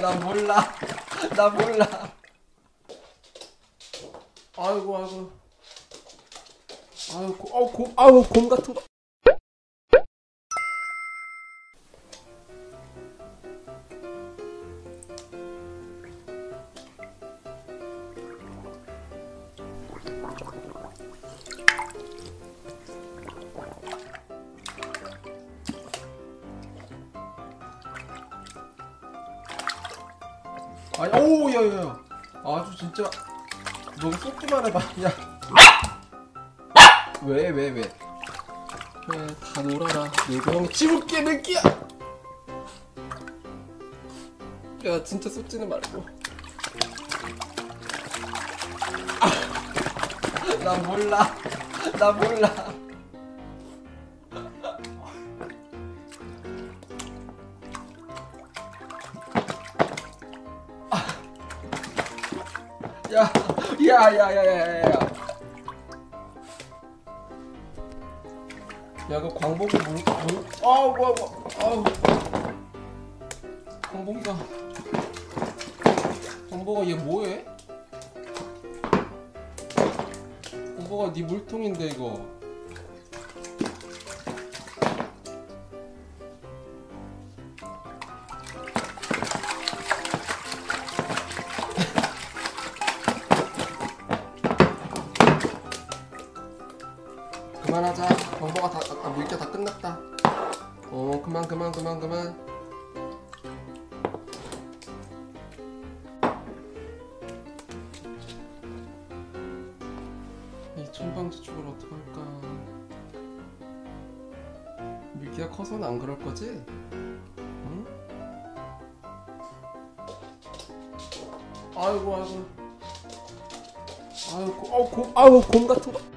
나 몰라. 나 몰라. 아이고 아이고. 아이고 곰 같은 거. 아니, 오우, 야야야. 아주 진짜. 너 쏟기만 해봐. 야. 왜. 그래, 다 놀아라. 놀고 형 집을게, 맹기야. 야, 진짜 쏟지는 말고. 나 몰라. 나 몰라. 야야야야야야. 야, 그 광복이 아우 뭐야. 아우. 광복아 얘 뭐해? 광복아 네 물통인데 이거. 그만하자. 광복아 다 물게 다 끝났다. 그만. 이 천방지축을 어떡할까. 밀기가 커서는 안 그럴 거지? 응? 아이고 곰 같은 거.